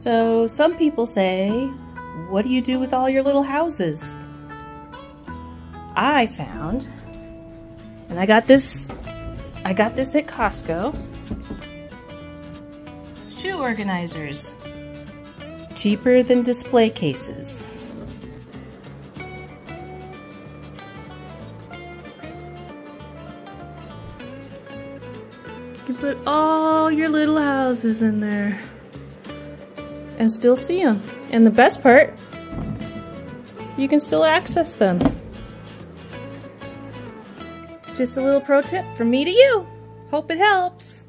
So some people say, what do you do with all your little houses? I found, and I got this at Costco, shoe organizers. Cheaper than display cases. You can put all your little houses in there and still see them. And the best part, you can still access them. Just a little pro tip from me to you. Hope it helps.